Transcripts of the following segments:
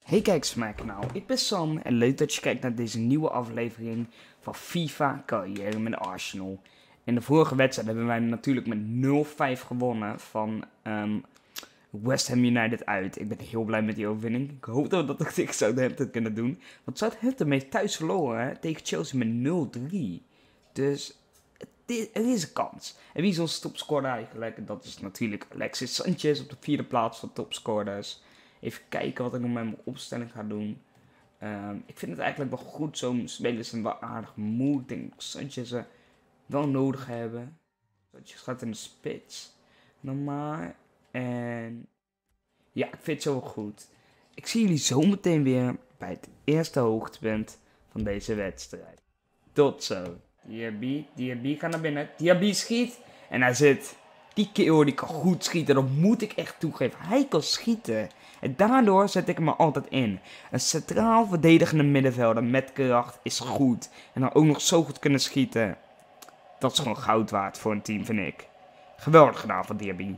Hey kijkers van mijn kanaal, ik ben Sam en leuk dat je kijkt naar deze nieuwe aflevering van FIFA Carrière met Arsenal. In de vorige wedstrijd hebben wij natuurlijk met 0-5 gewonnen van West Ham United uit. Ik ben heel blij met die overwinning. Ik hoop dat we dat ook tegen Southampton kunnen doen. Want Southampton heeft thuis verloren hè, tegen Chelsea met 0-3. Dus er is een kans. En wie is onze topscorer eigenlijk? Dat is natuurlijk Alexis Sanchez op de 4e plaats van topscorers. Even kijken wat ik nog met mijn opstelling ga doen. Ik vind het eigenlijk wel goed. Zo'n spelers zijn wel aardig moe. Ik denk dat Sanchez wel nodig hebben. Sanchez gaat in de spits. Normaal. En ja, ik vind het zo wel goed. Ik zie jullie zo meteen weer bij het eerste hoogtepunt van deze wedstrijd. Tot zo. Diaby gaat naar binnen. Diaby schiet. En hij zit. Die kerel die kan goed schieten. Dat moet ik echt toegeven. Hij kan schieten. En daardoor zet ik hem er altijd in. Een centraal verdedigende middenvelder met kracht is goed. En dan ook nog zo goed kunnen schieten. Dat is gewoon goud waard voor een team, vind ik. Geweldig gedaan van Diaby.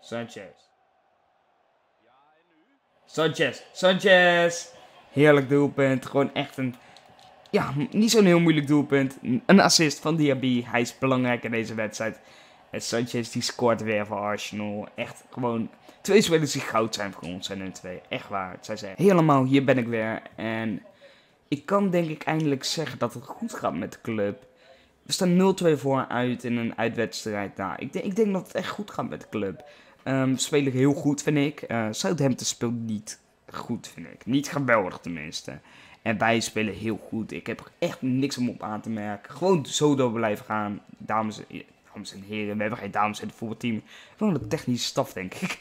Sanchez. Heerlijk doelpunt. Gewoon echt een... Ja, niet zo'n heel moeilijk doelpunt. Een assist van Diaby. Hij is belangrijk in deze wedstrijd. En Sanchez die scoort weer voor Arsenal. Echt gewoon... Twee spelers die goud zijn voor ons zijn hun twee. Echt waar. Zij zeggen helemaal, hier ben ik weer. En ik kan denk ik eindelijk zeggen dat het goed gaat met de club. We staan 0-2 voor uit in een uitwedstrijd. Nou, ik denk dat het echt goed gaat met de club. We spelen heel goed, vind ik. Southampton speelt niet goed, vind ik. Niet geweldig tenminste. En wij spelen heel goed. Ik heb er echt niks om op aan te merken. Gewoon zo door blijven gaan. Dames en heren, we hebben geen dames in het voetbalteam. Gewoon de technische staf, denk ik.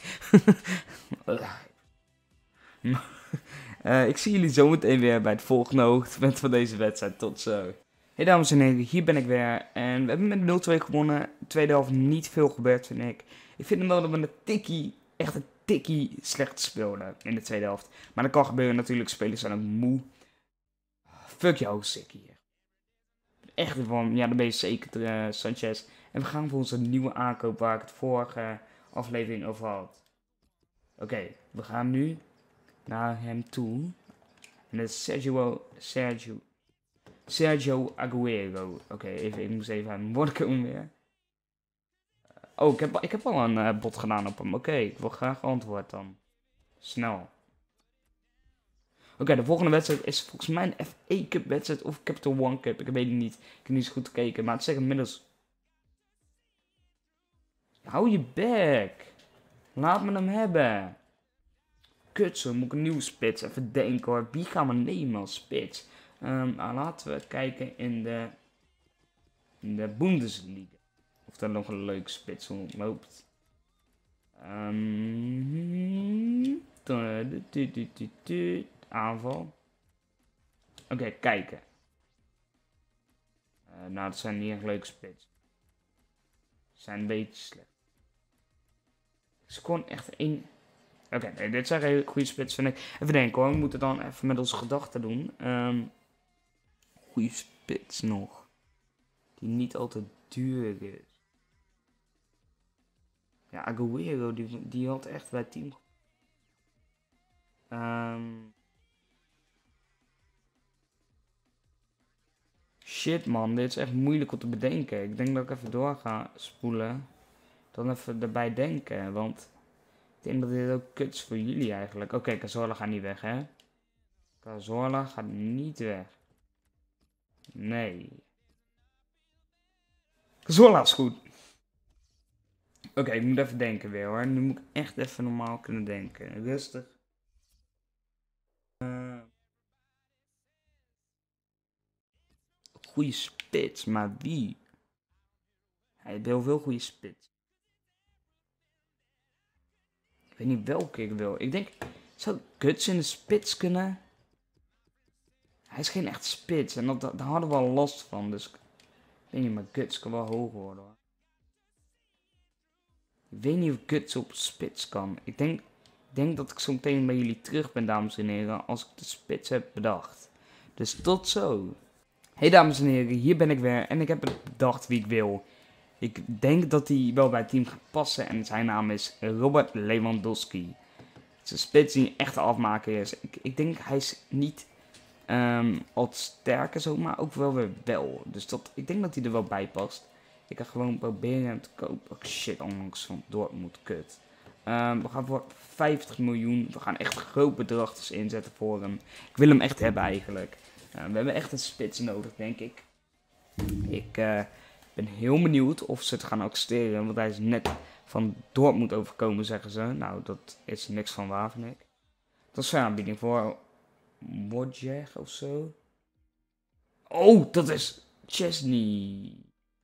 Ik zie jullie zometeen weer bij het volgende hoogtepunt van deze wedstrijd. Tot zo. Hey dames en heren, hier ben ik weer. En we hebben met 0-2 gewonnen. Tweede helft niet veel gebeurd, vind ik. Ik vind wel dat we echt een tikkie slecht speelden in de tweede helft. Maar dat kan gebeuren natuurlijk, spelers zijn ook moe. Fuck jou, sick hier. Echt van, ja, dan ben je zeker Sanchez. En we gaan voor onze nieuwe aankoop waar ik het vorige aflevering over had. Oké, we gaan nu naar hem toe. En dat is Sergio Aguero. Oké, ik moest even aan mijn woorden komen weer. Oh, ik heb al een bot gedaan op hem. Oké, ik wil graag antwoord dan. Snel. Oké, de volgende wedstrijd is volgens mij een FA Cup wedstrijd of Capital One Cup. Ik weet het niet. Ik heb niet zo goed gekeken, maar het zegt inmiddels... Hou je bek. Laat me hem hebben. Kutsen, moet ik een nieuwe spits even denken hoor. Wie gaan we nemen als spits? Laten we kijken in de Bundesliga. Of er nog een leuke spits loopt. Aanval. Oké, kijken. Nou, dat zijn niet echt leuke spits. Ze zijn een beetje slecht. Ze kon echt één... Oké, nee, dit zijn hele goede spits, vind ik. Even denken hoor, we moeten dan even met onze gedachten doen. Goede spits nog. Die niet altijd duur is. Ja, Aguero, die had echt bij het team... Shit man, dit is echt moeilijk om te bedenken. Ik denk dat ik even door ga spoelen. Dan even erbij denken, want... Ik denk dat dit ook kut is voor jullie eigenlijk. Oké, Cazorla gaat niet weg, hè? Cazorla gaat niet weg. Nee. Cazorla is goed. Oké, ik moet even denken weer, hoor. Nu moet ik echt even normaal kunnen denken. Rustig. Goeie spits, maar wie? Hij heeft heel veel goede spits. Ik weet niet welke ik wil. Ik denk, zou Guts in de spits kunnen? Hij is geen echt spits en daar hadden we al last van. Dus ik weet niet, maar Guts kan wel hoger worden hoor. Ik weet niet of Guts op spits kan. Ik denk dat ik zo meteen bij jullie terug ben, dames en heren, als ik de spits heb bedacht. Dus tot zo. Hey dames en heren, hier ben ik weer en ik heb bedacht wie ik wil. Ik denk dat hij wel bij het team gaat passen en zijn naam is Robert Lewandowski. Het is een spits die een echte afmaker is. Ik denk hij is niet al te sterk en zo, maar ook wel weer wel. Dus ik denk dat hij er wel bij past. Ik ga gewoon proberen hem te kopen. Oh shit, ondanks van Dortmund, kut. We gaan voor 50 miljoen. We gaan echt groot bedrag dus inzetten voor hem. Ik wil hem echt hebben eigenlijk. We hebben echt een spits nodig, denk ik. Ik ben heel benieuwd of ze het gaan accepteren. Want hij is net van Dortmund overkomen, zeggen ze. Nou, dat is niks van waar, vind ik. Dat is een aanbieding voor Wojciech of zo. Oh, dat is Chesney.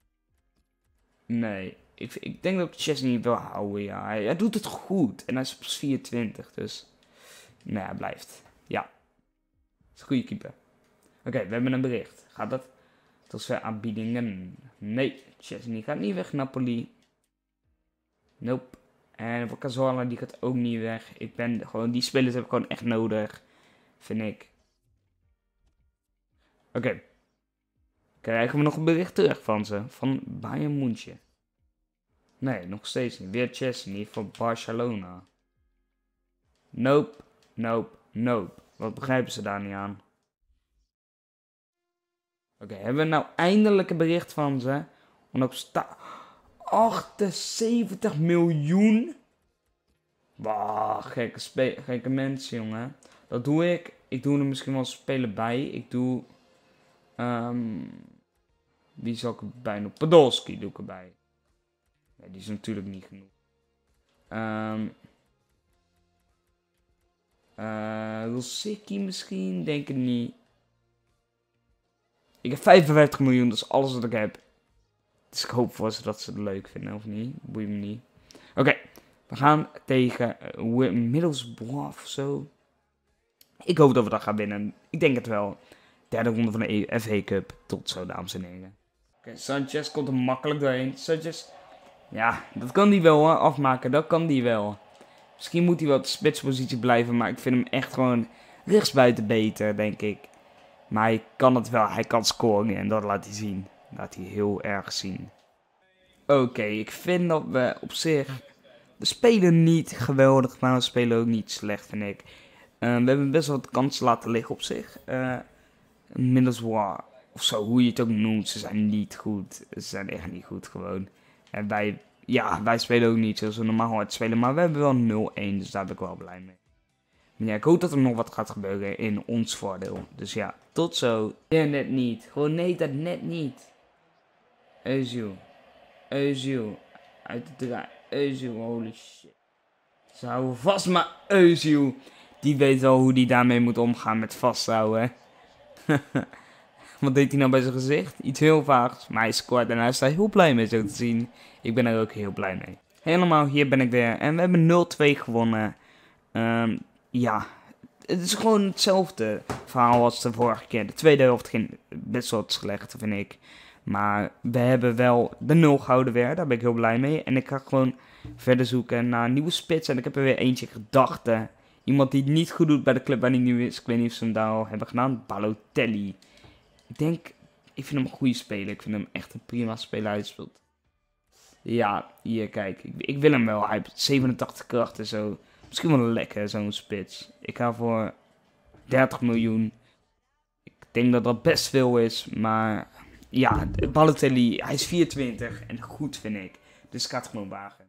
Nee, ik denk dat ik Chesney wil houden, ja. Hij doet het goed. En hij is pas 24, dus... Nee, hij blijft. Ja. Dat is een goede keeper. Oké, we hebben een bericht. Gaat dat? Tot zover aanbiedingen. Nee, Chesney gaat niet weg, Napoli. Nope. En voor Cazorla, die gaat ook niet weg. Die spelers heb ik gewoon echt nodig. Vind ik. Oké. Krijgen we nog een bericht terug van ze? Van Bayern München. Nee, nog steeds niet. Weer Chesney voor Barcelona. Nope, nope, nope. Wat begrijpen ze daar niet aan? Oké, hebben we nou eindelijk een bericht van ze? Want op 78 miljoen? Wauw, gekke mensen, jongen. Dat doe ik. Ik doe er misschien wel spelen bij. Ik doe... wie zal ik erbij doen? Podolski doe ik erbij. Nee, die is natuurlijk niet genoeg. Rosicki misschien? Denk ik niet. Ik heb 55 miljoen, dat is alles wat ik heb. Dus ik hoop voor ze dat ze het leuk vinden, of niet? Boeit me niet. Oké, we gaan tegen Middlesbrough of zo. Ik hoop dat we dat gaan winnen. Ik denk het wel. Derde ronde van de FA Cup. Tot zo, dames en heren. Oké, Sanchez komt er makkelijk doorheen. Sanchez, ja, dat kan die wel hoor, afmaken. Dat kan die wel. Misschien moet hij wel op de spitspositie blijven, maar ik vind hem echt gewoon rechtsbuiten beter, denk ik. Maar hij kan het wel, hij kan scoren en dat laat hij zien. Laat hij heel erg zien. Oké, ik vind dat we op zich... We spelen niet geweldig, maar we spelen ook niet slecht, vind ik. We hebben best wel wat kansen laten liggen op zich. Middlesbrough, of zo, hoe je het ook noemt, ze zijn niet goed. Ze zijn echt niet goed gewoon. En wij spelen ook niet zoals we normaal hard spelen, maar we hebben wel 0-1, dus daar ben ik wel blij mee. Maar ja, ik hoop dat er nog wat gaat gebeuren in ons voordeel. Dus ja, tot zo. Ja, net niet. Gewoon nee, dat net niet. Özil. Uit de draai. Özil, holy shit. Ze houden vast, maar Özil. Die weet wel hoe die daarmee moet omgaan met vasthouden. Wat deed hij nou bij zijn gezicht? Iets heel vaags. Maar hij scoort en hij is daar heel blij mee zo te zien. Ik ben er ook heel blij mee. Helemaal, hier ben ik weer. En we hebben 0-2 gewonnen. Ja, het is gewoon hetzelfde verhaal als de vorige keer. De tweede helft ging best wel slecht, vind ik. Maar we hebben wel de 0 gehouden weer. Daar ben ik heel blij mee. En ik ga gewoon verder zoeken naar een nieuwe spits. En ik heb er weer eentje gedacht. Iemand die het niet goed doet bij de club waar hij nu is. Ik weet niet of ze hem daar al hebben gedaan. Balotelli. Ik vind hem een goede speler. Ik vind hem echt een prima speler uitspeelt. Ja, hier kijk. Ik wil hem wel. Hij heeft 87 kracht en zo. Misschien wel lekker, zo'n spits. Ik ga voor 30 miljoen. Ik denk dat dat best veel is. Maar ja, Balotelli, hij is 24 en goed vind ik. Dus ik ga het gewoon wagen.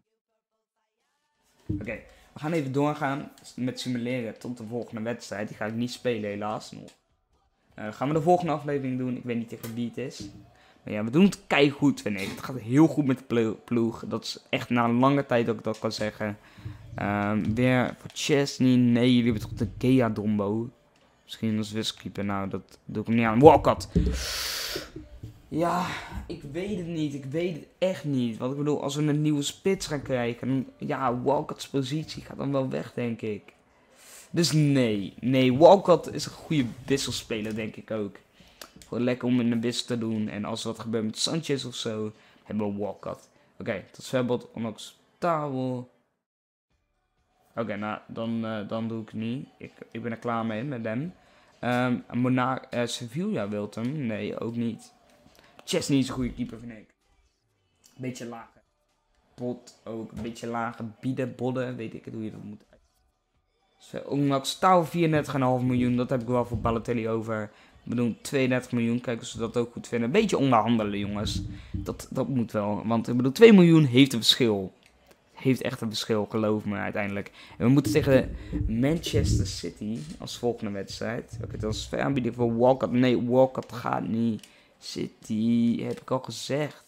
Oké, we gaan even doorgaan met simuleren tot de volgende wedstrijd. Die ga ik niet spelen helaas nog. Gaan we de volgende aflevering doen. Ik weet niet tegen wie het is. Maar ja, we doen het keigoed vind ik. Het gaat heel goed met de ploeg. Dat is echt na een lange tijd dat ik dat kan zeggen. Weer voor Chesney. Nee, jullie hebben toch de Gea Dombo. Misschien als wisselkeeper. Nou, dat doe ik hem niet aan. Walcott. Ja, ik weet het niet. Ik weet het echt niet. Want ik bedoel, als we een nieuwe spits gaan krijgen. Dan, ja, Walcott's positie gaat dan wel weg, denk ik. Dus nee. Nee, Walcott is een goede wisselspeler, denk ik ook. Gewoon lekker om in de wissel te doen. En als er wat gebeurt met Sanchez of zo, hebben we Walcott. Oké, tot verbod onacceptabel. Oké, nou, dan doe ik het niet. Ik ben er klaar mee met hem. Sevilla wilt hem. Nee, ook niet. Chesney is een goede keeper, vind ik. Beetje lager. Bot ook. Een beetje lager. Bieden, bodden. Weet ik het hoe je dat moet. Ondanks totaal 34,5 miljoen. Dat heb ik wel voor Balotelli over. Ik bedoel, 32 miljoen. Kijk of ze dat ook goed vinden. Een beetje onderhandelen, jongens. Dat moet wel. Want ik bedoel, 2 miljoen heeft een verschil. Heeft echt een verschil, geloof me uiteindelijk. En we moeten tegen Manchester City als volgende wedstrijd. Oké, dat is aanbieding voor Walcott. Nee, Walcott gaat niet. City, heb ik al gezegd.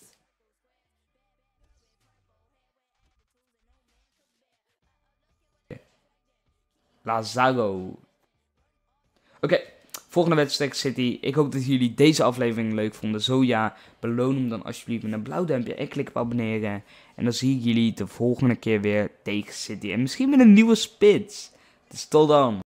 Lazaro. Oké, volgende wedstrijd City. Ik hoop dat jullie deze aflevering leuk vonden. Zo ja, beloon hem dan alsjeblieft met een blauw duimpje en klik op abonneren. En dan zie ik jullie de volgende keer weer tegen City. En misschien met een nieuwe spits. Dus tot dan.